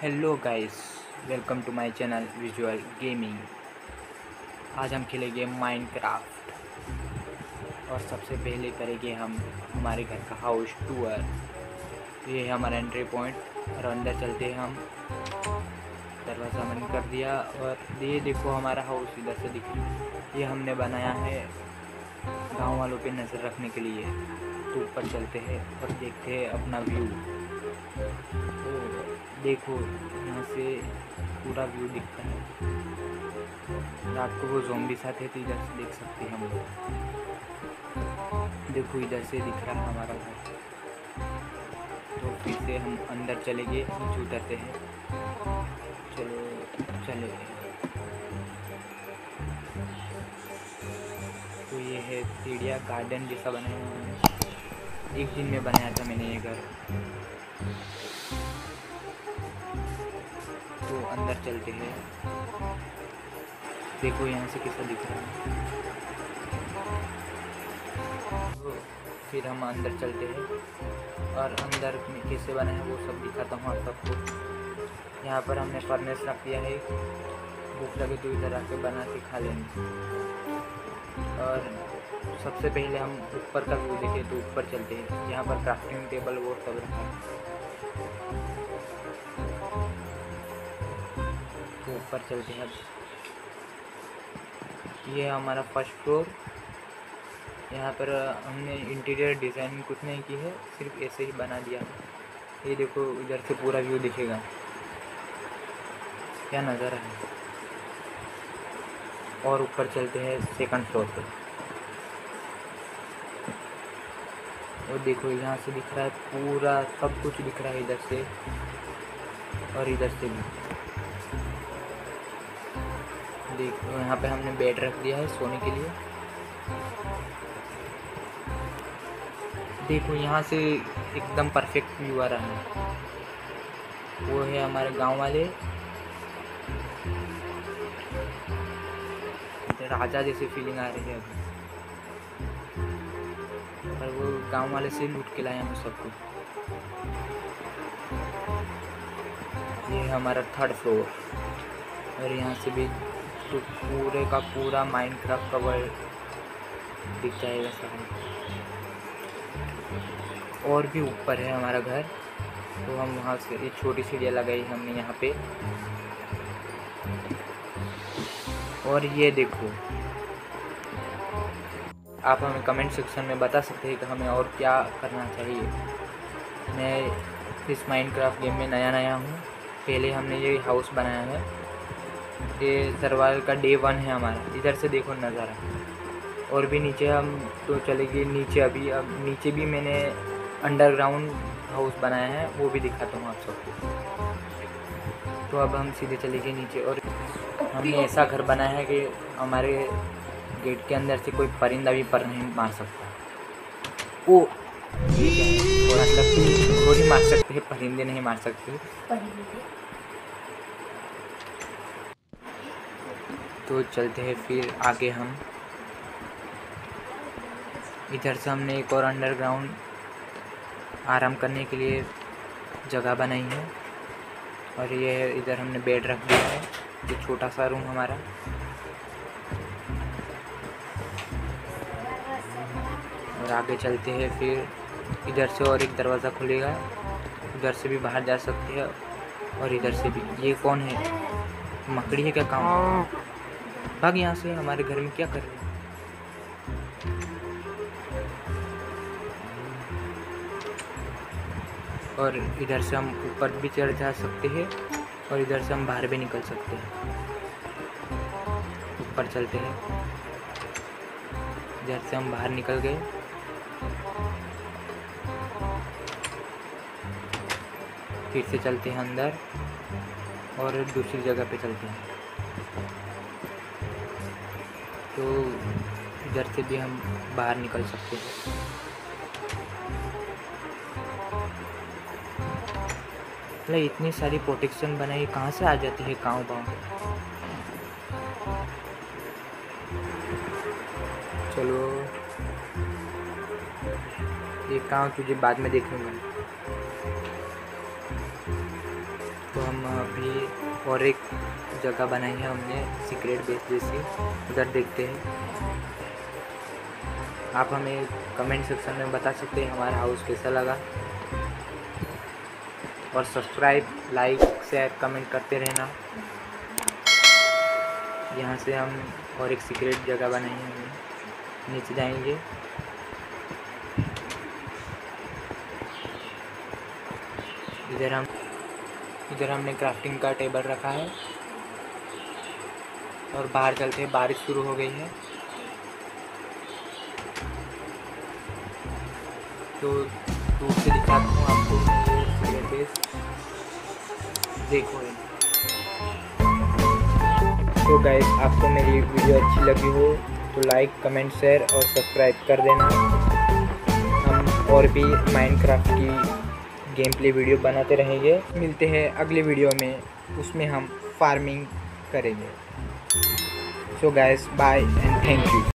Hello guys, welcome to my channel visual gaming. आज हम खेलेंगे माइनक्राफ्ट और सबसे पहले करेंगे हम हमारे घर का हाउस टूर। ये है हमारा एंट्री पॉइंट और अंदर चलते हैं हम। दरवाज़ा बंद कर दिया और ये देखो हमारा हाउस इधर से दिख रहा है। ये हमने बनाया है गांव वालों पे नज़र रखने के लिए। तो ऊपर चलते हैं और देखते हैं अपना व्यू। तो देखो यहाँ से पूरा व्यू दिखता है। रात को वो ज़ॉम्बीज़ आते तो इधर से देख सकते हैं हम लोग। देखो इधर से दिख रहा है हमारा घर। तो फिर से हम अंदर चलेंगे, नीचे उतरते हैं। चलो चले। तो ये है सीढ़िया गार्डन जैसा बनाया हुआ है। एक दिन में बनाया था मैंने ये घर। तो अंदर चलते हैं। देखो यहाँ से कैसा दिख रहा है। तो फिर हम अंदर चलते हैं और अंदर में कैसे बना है वो सब दिखाता हूँ आप सबको। यहाँ पर हमने फर्नेस रख दिया है। भूख लगे तो इधर आके बना के खा लेंगे। और सबसे पहले हम ऊपर का व्यू देखें तो ऊपर चलते हैं। यहाँ पर क्राफ्टिंग टेबल वो सब रखा है। तो ऊपर चलते हैं। ये हमारा फर्स्ट फ्लोर। यहाँ पर हमने इंटीरियर डिज़ाइन कुछ नहीं की है, सिर्फ ऐसे ही बना दिया है। ये देखो इधर से पूरा व्यू दिखेगा, क्या नज़ारा है। और ऊपर चलते हैं सेकंड फ्लोर पे। और देखो यहाँ से दिख रहा है पूरा सब कुछ दिख रहा है इधर से और इधर से भी। देखो यहाँ पे हमने बेड रख दिया है सोने के लिए। देखो यहाँ से एकदम परफेक्ट व्यू आ रहा है। वो है हमारे गांव वाले। राजा जैसी फीलिंग आ रही है अभी। और वो गांव वाले से लूट के लाए हम सबको। ये है हमारा थर्ड फ्लोर। और यहाँ से भी तो पूरे का पूरा माइनक्राफ्ट का वर्ल्ड दिख जाएगा सब। और भी ऊपर है हमारा घर। तो हम वहाँ से एक छोटी सीढ़ियाँ लगाई हमने यहाँ पे। और ये देखो, आप हमें कमेंट सेक्शन में बता सकते हैं कि हमें और क्या करना चाहिए। मैं इस माइनक्राफ्ट गेम में नया हूँ। पहले हमने ये हाउस बनाया है। ये सर्वाइवल का डे 1 है हमारा। इधर से देखो नज़ारा। और भी नीचे हम तो चलेंगे नीचे। अब नीचे भी मैंने अंडरग्राउंड हाउस बनाया है, वो भी दिखाता हूँ आप सबको। तो अब हम सीधे चलेंगे नीचे। और हमने ऐसा घर बनाया है कि हमारे गेट के अंदर से कोई परिंदा भी पर नहीं मार सकता। ओ ये क्या है? थोड़ा सा घोड़ी मार सकते हैं, परिंदे नहीं मार सकते। तो चलते हैं फिर आगे हम। इधर से हमने एक और अंडरग्राउंड आराम करने के लिए जगह बनाई है। और ये इधर हमने बेड रख दिया है। ये छोटा सा रूम हमारा। और आगे चलते हैं फिर। इधर से और एक दरवाज़ा खुलेगा, उधर से भी बाहर जा सकते हैं। और इधर से भी। ये कौन है? मकड़ी है क्या? काम भाग यहाँ से। हमारे घर में क्या कर रहे हैं? और इधर से हम ऊपर भी चढ़ जा सकते हैं और इधर से हम बाहर भी निकल सकते हैं। ऊपर चलते हैं। इधर से हम बाहर निकल गए। फिर से चलते हैं अंदर और दूसरी जगह पे चलते हैं। तो इधर से भी हम बाहर निकल सकते हैं। मतलब इतनी सारी प्रोटेक्शन बनाई कहाँ से आ जाती है गाँव। चलो ये गाँव तुझे बाद में देखूंगा। तो हम अभी और एक जगह बनाई है हमने सीक्रेट बेस जैसी, उधर देखते हैं। आप हमें कमेंट सेक्शन में बता सकते हैं हमारा हाउस कैसा लगा, और सब्सक्राइब, लाइक, शेयर, कमेंट करते रहना। यहाँ से हम और एक सीक्रेट जगह बनाई है हमने, नीचे जाएंगे। इधर हमने क्राफ्टिंग का टेबल रखा है, और बाहर चलते हैं, बारिश शुरू हो गई है। तो दूर से दिखाता हूँ आपको ये सीक्रेट बेस, देखो। तो गाइस, आपको मेरी वीडियो अच्छी लगी हो तो लाइक, कमेंट, शेयर और सब्सक्राइब कर देना। हम और भी माइनक्राफ्ट की गेम प्ले वीडियो बनाते रहेंगे। मिलते हैं अगले वीडियो में, उसमें हम फार्मिंग करेंगे। So guys, bye and thank you.